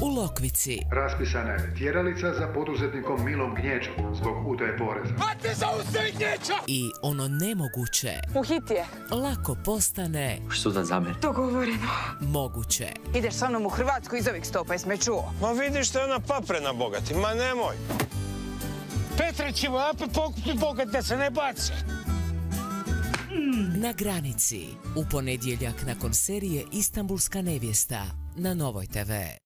U Lokvici raspisana je tjeralica za poduzetnikom Milom Gnječom zbog utaje poreza. Hvatite zaustavi Gnječa! i ono nemoguće Uhit je. lako postane Što za mene? Dogovoreno. moguće. Ideš sa mnom u Hrvatsku iz ovih stopa, jesme čuo? Ma vidiš što je ona paprena bogati, ma nemoj. Petra ćemo opet pokupiti bogat da se ne baci. Na granici, u ponedjeljak nakon serije Istanbulska nevjesta na Novoj TV.